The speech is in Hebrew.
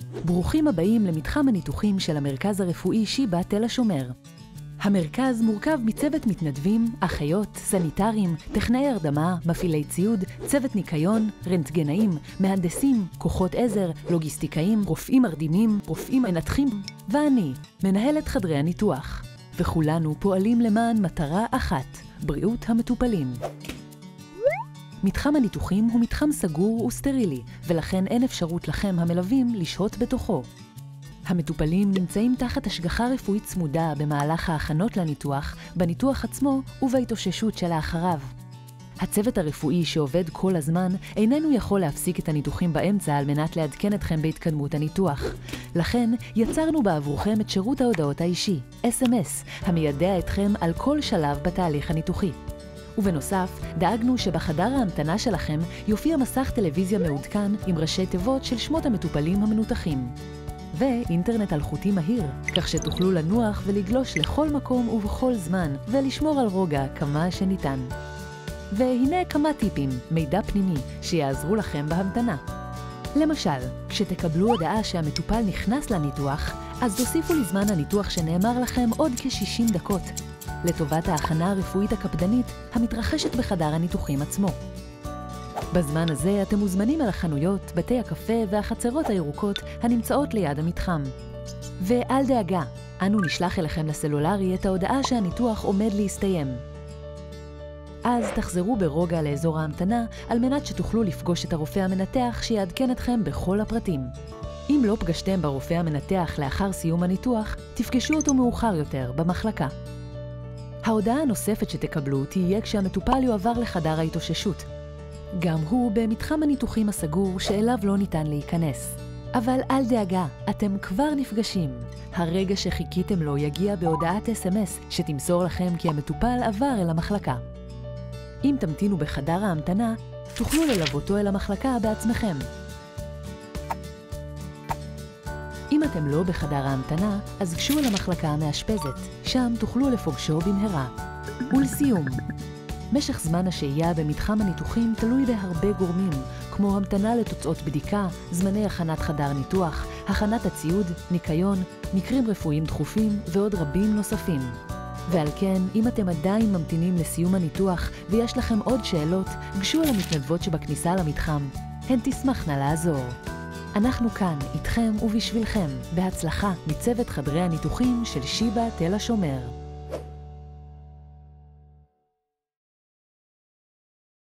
ברוכים הבאים למתחם הניתוחים של המרכז הרפואי שיבא תל השומר. המרכז מורכב מצוות מתנדבים, אחיות, סניטרים, טכנאי הרדמה, מפעילי ציוד, צוות ניקיון, רנטגנאים, מהנדסים, כוחות עזר, לוגיסטיקאים, רופאים מרדימים, רופאים מנתחים, ואני, מנהלת חדרי הניתוח. וכולנו פועלים למען מטרה אחת, בריאות המטופלים. מתחם הניתוחים הוא מתחם סגור וסטרילי, ולכן אין אפשרות לכם המלווים לשהות בתוכו. המטופלים נמצאים תחת השגחה רפואית צמודה במהלך ההכנות לניתוח, בניתוח עצמו ובהתאוששות שלאחריו. הצוות הרפואי שעובד כל הזמן איננו יכול להפסיק את הניתוחים באמצע על מנת לעדכן אתכם בהתקדמות הניתוח. לכן יצרנו בעבורכם את שירות ההודעות האישי, SMS, המיידע אתכם על כל שלב בתהליך הניתוחי. ובנוסף, דאגנו שבחדר ההמתנה שלכם יופיע מסך טלוויזיה מעודכן עם ראשי תיבות של שמות המטופלים המנותחים. ואינטרנט אלחוטי מהיר, כך שתוכלו לנוח ולגלוש לכל מקום ובכל זמן, ולשמור על רוגע כמה שניתן. והנה כמה טיפים, מידע פנימי, שיעזרו לכם בהמתנה. למשל, כשתקבלו הודעה שהמטופל נכנס לניתוח, אז תוסיפו לזמן הניתוח שנאמר לכם עוד כ-60 דקות, לטובת ההכנה הרפואית הקפדנית המתרחשת בחדר הניתוחים עצמו. בזמן הזה אתם מוזמנים אל החנויות, בתי הקפה והחצרות הירוקות הנמצאות ליד המתחם. ואל דאגה, אנו נשלח אליכם לסלולרי את ההודעה שהניתוח עומד להסתיים. אז תחזרו ברוגע לאזור ההמתנה על מנת שתוכלו לפגוש את הרופא המנתח שיעדכן אתכם בכל הפרטים. אם לא פגשתם ברופא המנתח לאחר סיום הניתוח, תפגשו אותו מאוחר יותר במחלקה. ההודעה הנוספת שתקבלו תהיה כשהמטופל יועבר לחדר ההתאוששות. גם הוא במתחם הניתוחים הסגור שאליו לא ניתן להיכנס. אבל אל דאגה, אתם כבר נפגשים. הרגע שחיכיתם לו יגיע בהודעת SMS שתמסור לכם כי המטופל עבר אל המחלקה. אם תמתינו בחדר ההמתנה, תוכלו ללוותו אל המחלקה בעצמכם. אם אתם לא בחדר ההמתנה, אז גשו אל המחלקה המאשפזת, שם תוכלו לפוגשו במהרה. ולסיום, משך זמן השהייה במתחם הניתוחים תלוי בהרבה גורמים, כמו המתנה לתוצאות בדיקה, זמני הכנת חדר ניתוח, הכנת הציוד, ניקיון, מקרים רפואיים דחופים ועוד רבים נוספים. ועל כן, אם אתם עדיין ממתינים לסיום הניתוח ויש לכם עוד שאלות, גשו אל המתנדבות שבכניסה למתחם. הן תשמחנה לעזור. אנחנו כאן, איתכם ובשבילכם, בהצלחה מצוות חדרי הניתוחים של שיבא תל השומר.